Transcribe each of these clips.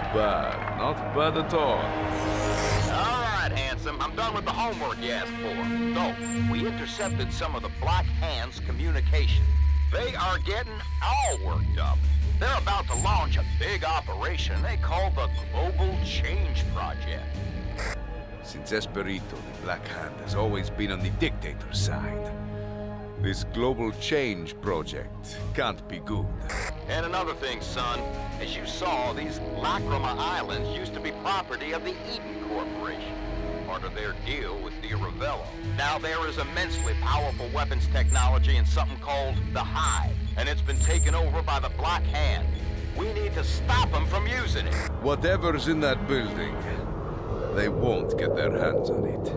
bad. Not bad at all. Alright, handsome. I'm done with the homework you asked for. So, we intercepted some of the Black Hand's communication. They are getting all worked up. They're about to launch a big operation they call the Global Change Project. Since Esperito, the Black Hand has always been on the dictator's side. This Global Change Project can't be good. And another thing, son. As you saw, these Lacrima Islands used to be property of the Eden Corporation, part of their deal with the Ravello. Now there is immensely powerful weapons technology in something called the Hive, and it's been taken over by the Black Hand. We need to stop them from using it. Whatever's in that building, they won't get their hands on it.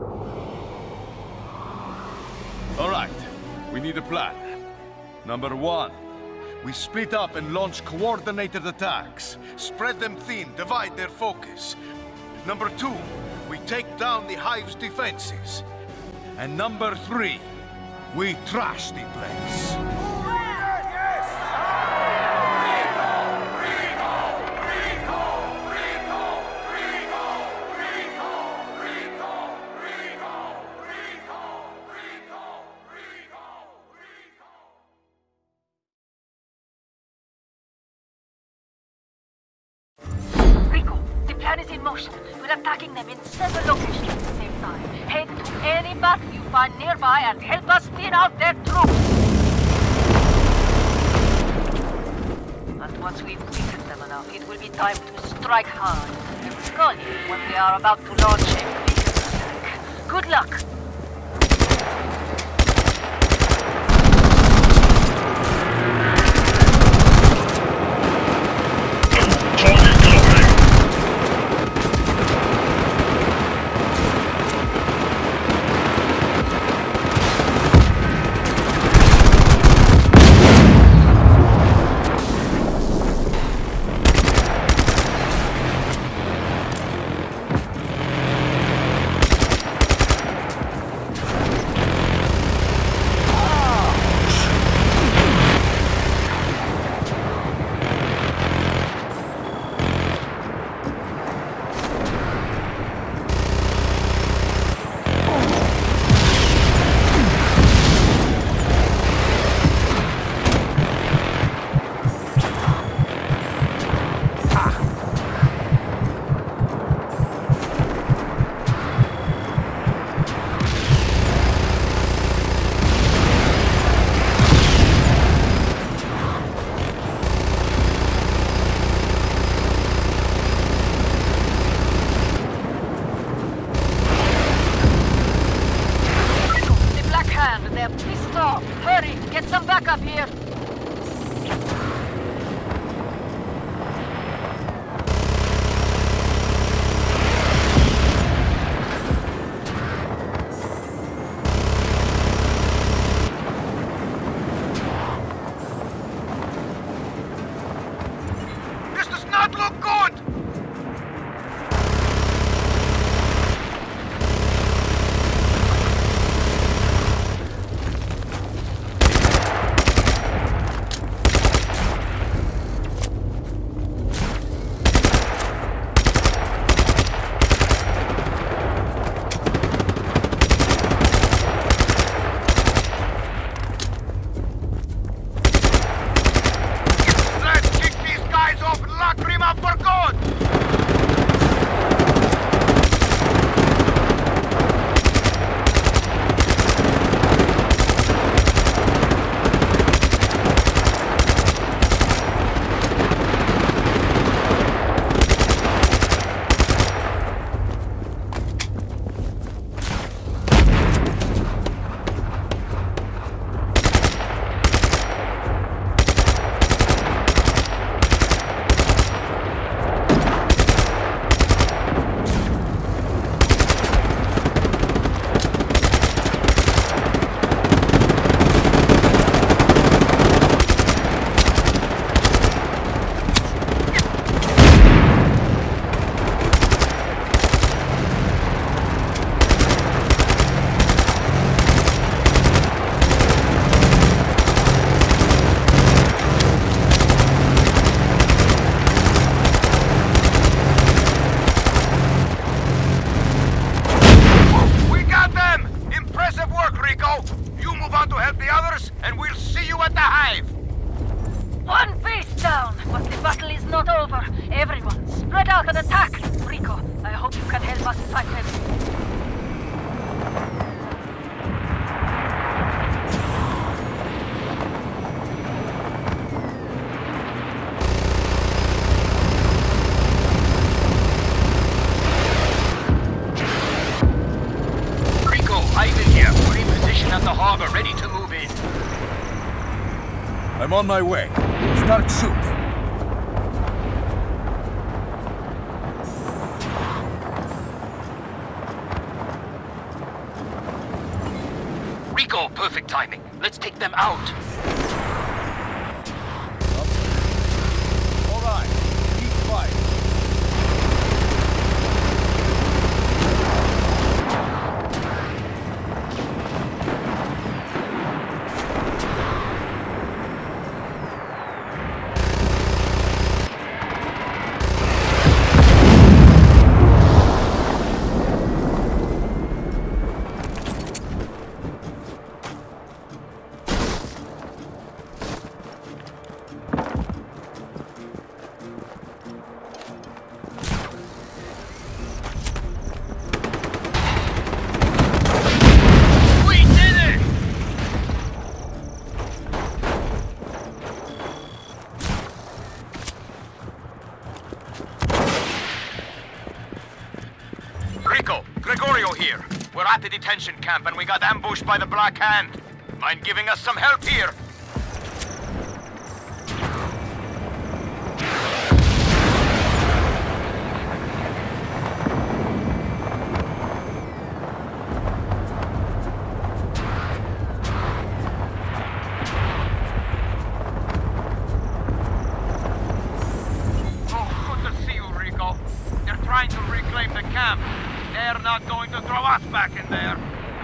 All right, we need a plan. Number one, we split up and launch coordinated attacks. Spread them thin, divide their focus. Number two, we take down the Hive's defenses. And number three, we trash the place. Is in motion. We're attacking them in several locations at the same time. Head to any battle you find nearby and help us thin out their troops. But once we've weakened them enough, it will be time to strike hard. Call you when we are about to launch a big attack. Good luck! Hurry! Get some backup here! This does not look good! Rico. You move on to help the others, and we'll see you at the Hive. One base down, but the battle is not over. Everyone, spread out and attack! Rico, I hope you can help us fight them. Rico, Ivan here. We're in position at the harbor, ready to move in. I'm on my way. Start shooting. Rico, perfect timing. Let's take them out. All right. Keep fighting. Gregorio here. We're at the detention camp and we got ambushed by the Black Hand. Mind giving us some help here? Oh, good to see you, Rico. They're trying to reclaim the camp. They're not going to throw us back in there.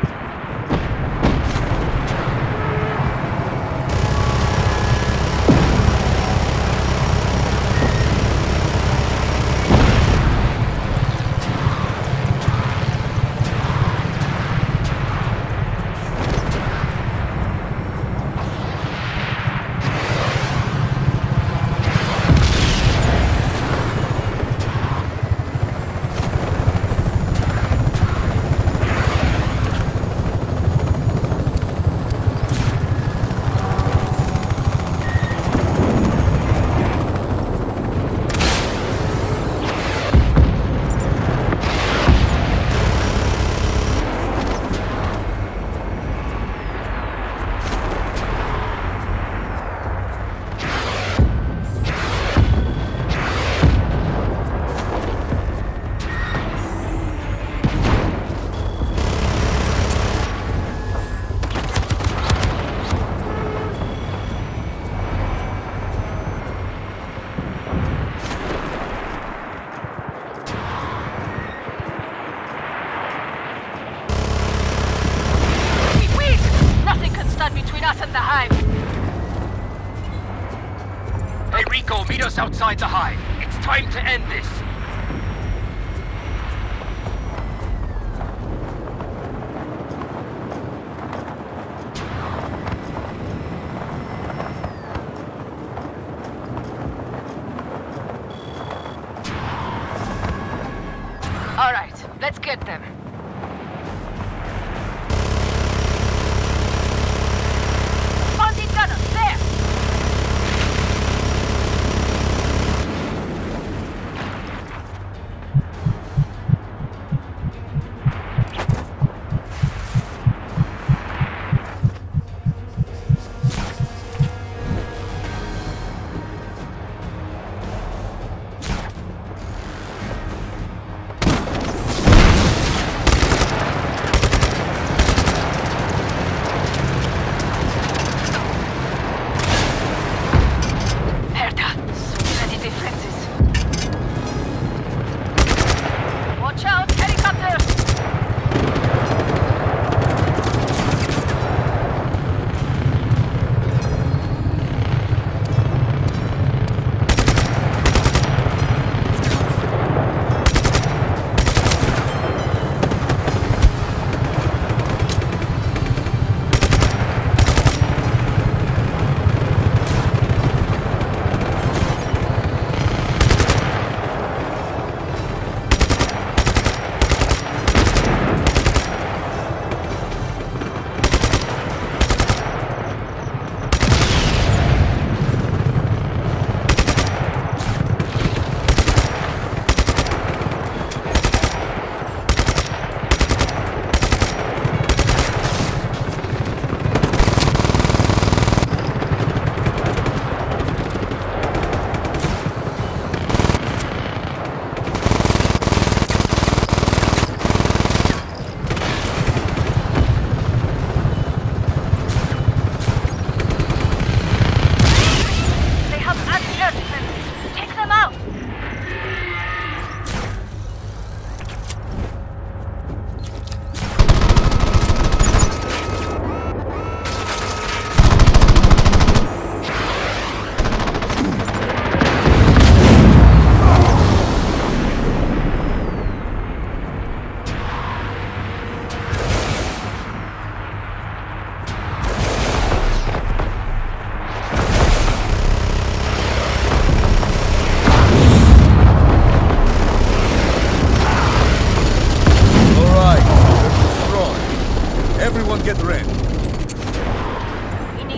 Between us and the Hive. Hey Rico, meet us outside the Hive. It's time to end this. All right, let's get them.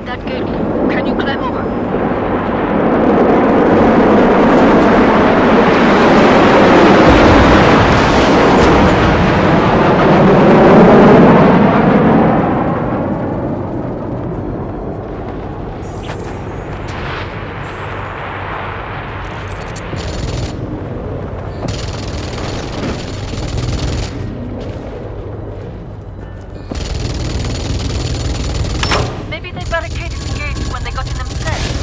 see that gate? Can you climb over? Barricaded the gates when they got in themselves.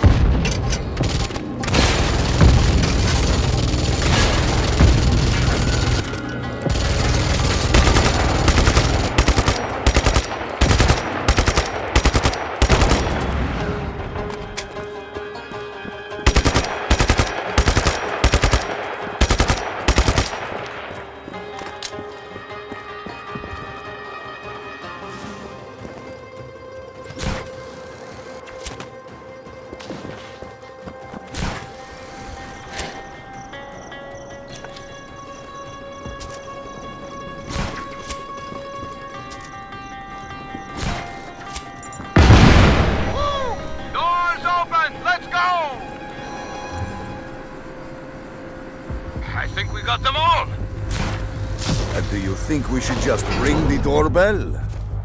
I think we got them all! And do you think we should just ring the doorbell?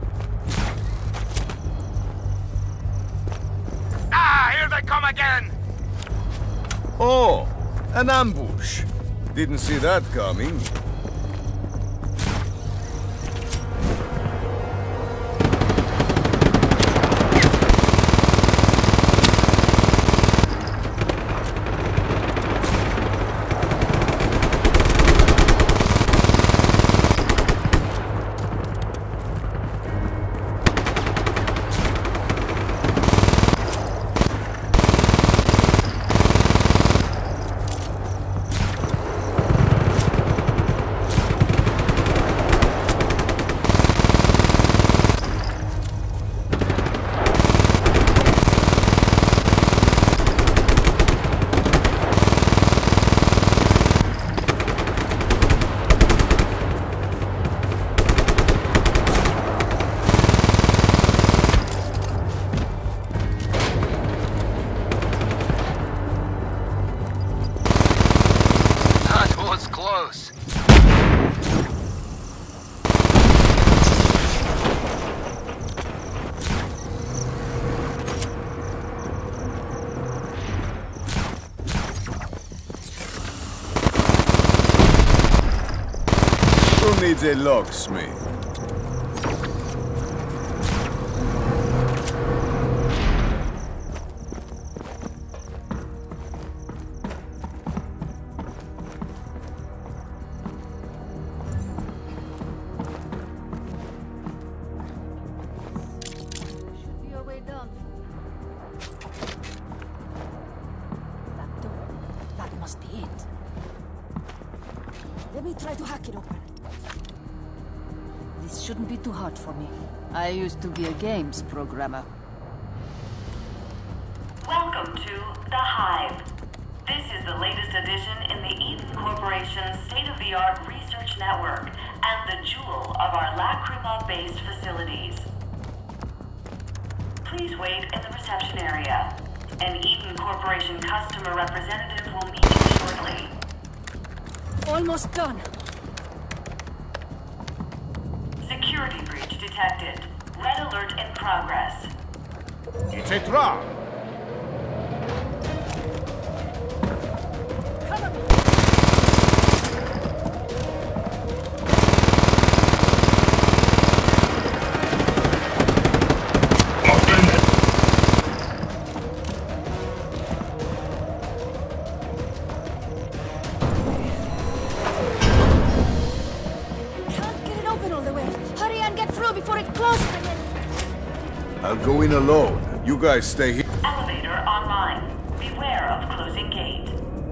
Ah, here they come again! Oh, an ambush. Didn't see that coming. Close. Who needs a locksmith? Must be it. Let me try to hack it open. This shouldn't be too hard for me. I used to be a games programmer. Welcome to The Hive. This is the latest addition in the Eden Corporation's state-of-the-art research network and the jewel of our Lacrima-based facilities. Please wait in the reception area. An Eden Corporation customer representative will meet you shortly. Almost done. Security breach detected. Red alert in progress. It's a trap! Before it closes again. I'll go in alone. You guys stay here. Elevator online. Beware of closing gate.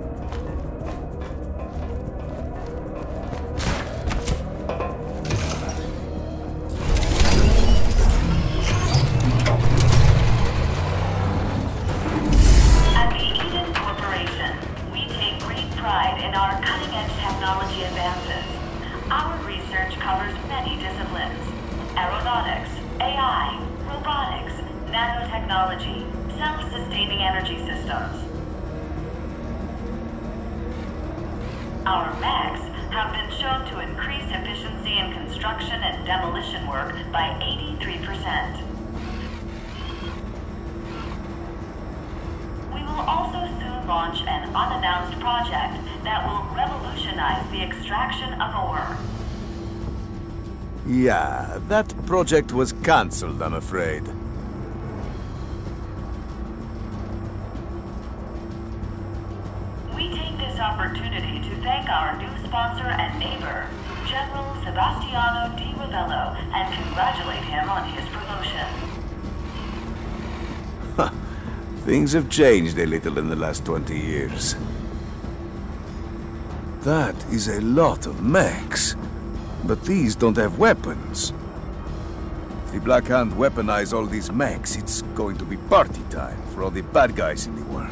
At the Eden Corporation, we take great pride in our cutting-edge technology advances. Our research covers many disciplines. Aeronautics, AI, robotics, nanotechnology, technology, self-sustaining energy systems. Our mechs have been shown to increase efficiency in construction and demolition work by 83%. We will also soon launch an unannounced project that will revolutionize the extraction of ore. Yeah, that project was cancelled, I'm afraid. We take this opportunity to thank our new sponsor and neighbor, General Sebastiano Di Ravello, and congratulate him on his promotion. Things have changed a little in the last 20 years. That is a lot of mechs. But these don't have weapons. If the Black Hand weaponize all these mechs, it's going to be party time for all the bad guys in the world.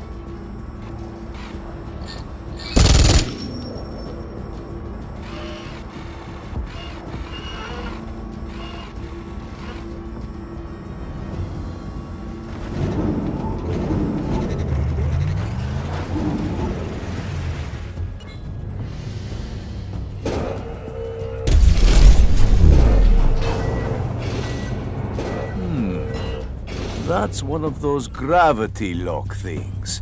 That's one of those gravity lock things.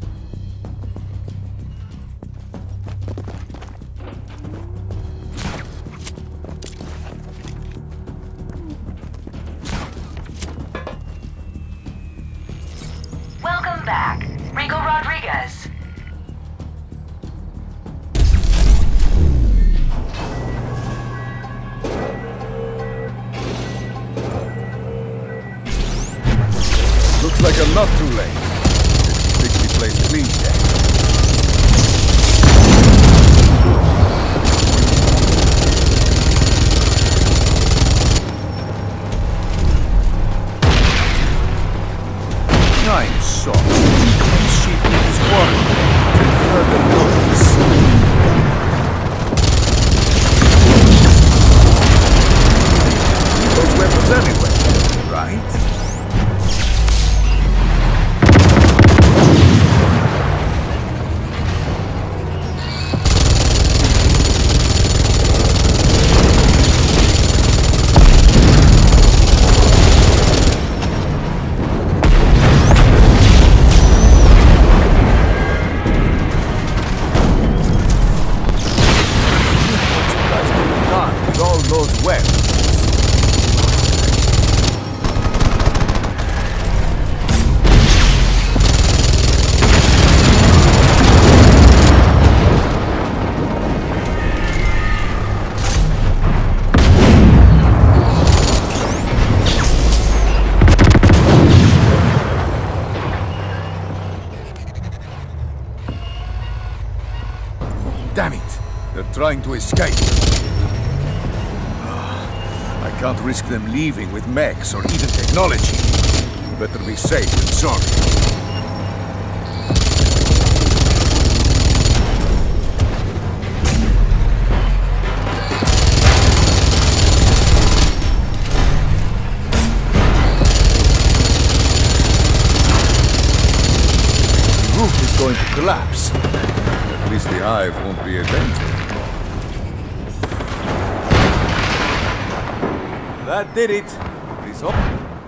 Welcome back, Rico Rodriguez. Looks like I'm not too late. Fix the place clean then. I'm sorry. Sheep is quarantined till further notice. Need those weapons anyway, right? Damn it! They're trying to escape. I can't risk them leaving with mechs or even technology. Better be safe than sorry. The roof is going to collapse. At least the hive won't be a danger. That did it. Please hope.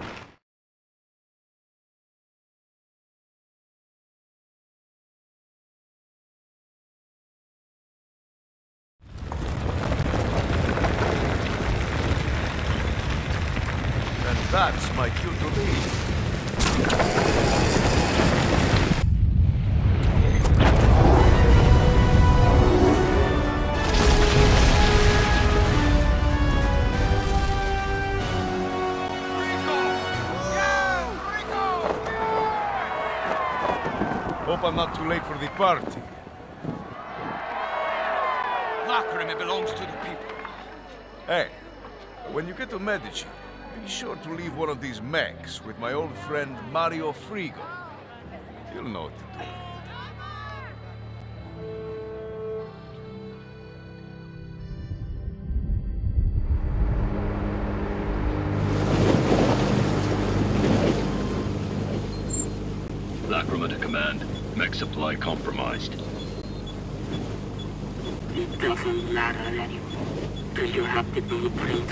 And that's my cue to leave. Hope I'm not too late for the party. Lacrima belongs to the people. Hey, when you get to Medici, be sure to leave one of these mechs with my old friend Mario Frigo. He'll know what to do. Lacrima to command. Mech supply compromised. It doesn't matter anymore. Do you have the blueprints?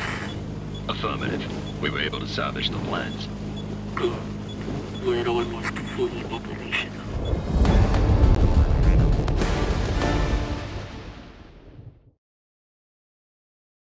Affirmative. We were able to salvage the plans. Good. We're almost fully operational.